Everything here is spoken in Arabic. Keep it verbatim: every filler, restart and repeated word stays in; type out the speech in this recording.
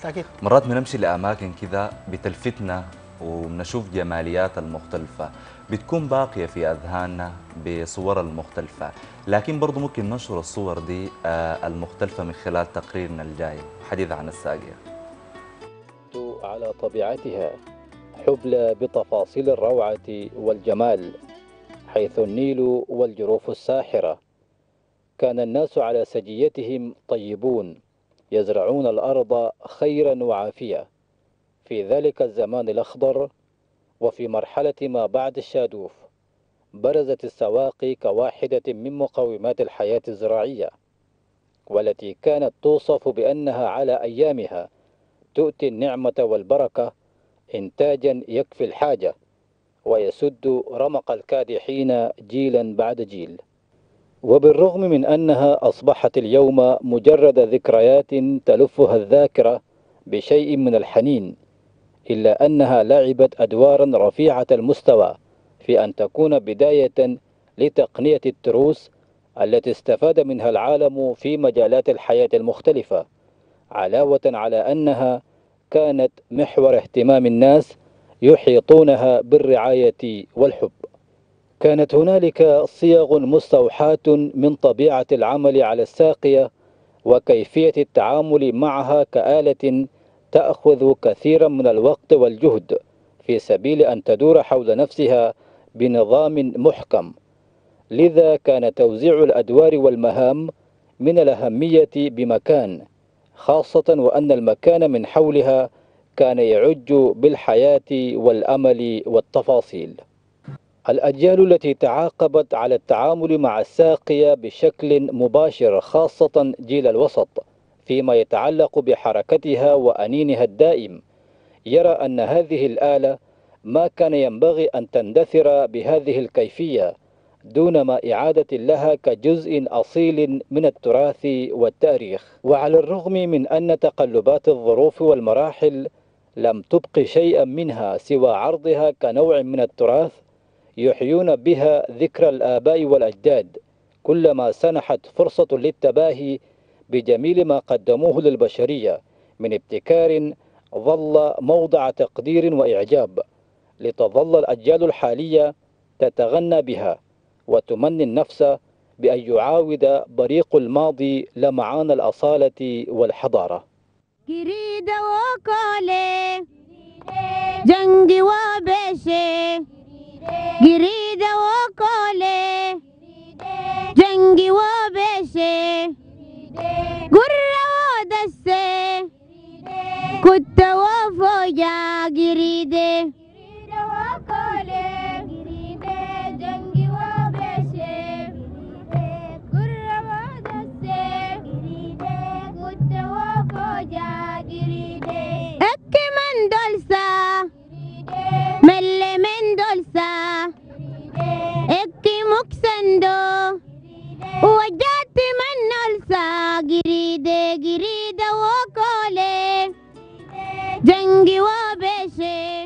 بالتأكيد. مرات بنمشي لأماكن كذا بتلفتنا وبنشوف جماليات المختلفة، بتكون باقية في أذهاننا بصورها المختلفة، لكن برضو ممكن ننشر الصور دي آه، المختلفة من خلال تقريرنا الجاي حديث عن الساقية. على طبيعتها حبلى بتفاصيل الروعة والجمال، حيث النيل والجروف الساحرة. كان الناس على سجيتهم طيبون، يزرعون الأرض خيرا وعافية في ذلك الزمان الأخضر. وفي مرحلة ما بعد الشادوف برزت السواقي كواحدة من مقومات الحياة الزراعية، والتي كانت توصف بأنها على أيامها تؤتي النعمة والبركة إنتاجا يكفي الحاجة ويسد رمق الكادحين جيلا بعد جيل. وبالرغم من أنها أصبحت اليوم مجرد ذكريات تلفها الذاكرة بشيء من الحنين، إلا أنها لعبت أدوارا رفيعة المستوى في أن تكون بداية لتقنية التروس التي استفاد منها العالم في مجالات الحياة المختلفة، علاوة على أنها كانت محور اهتمام الناس يحيطونها بالرعاية والحب. كانت هنالك صيغ مستوحاة من طبيعة العمل على الساقية وكيفية التعامل معها كآلة تأخذ كثيرا من الوقت والجهد في سبيل أن تدور حول نفسها بنظام محكم. لذا كان توزيع الأدوار والمهام من الأهمية بمكان، خاصة وأن المكان من حولها كان يعج بالحياة والأمل والتفاصيل. الأجيال التي تعاقبت على التعامل مع الساقية بشكل مباشر، خاصة جيل الوسط فيما يتعلق بحركتها وأنينها الدائم، يرى أن هذه الآلة ما كان ينبغي أن تندثر بهذه الكيفية دون ما إعادة لها كجزء أصيل من التراث والتاريخ. وعلى الرغم من أن تقلبات الظروف والمراحل لم تبق شيئا منها سوى عرضها كنوع من التراث يحيون بها ذكرى الآباء والأجداد، كلما سنحت فرصة للتباهي بجميل ما قدموه للبشرية من ابتكار ظل موضع تقدير وإعجاب، لتظل الأجيال الحالية تتغنى بها وتمني النفس بأن يعاود بريق الماضي لمعان الأصالة والحضارة. جريدة وكالة جنجي وبشي، جريدة وكالة جنجي وبشي، قرة ودسي كنت وفوجا جريدة وكالة جنجي وبشي، قرة ودسي كنت وفوجا جريدة. اكي من دولسا ملي من دولسا اكي مكسندو وجات من نولسا، جريدة جريدة وكالة جنجي وبشي.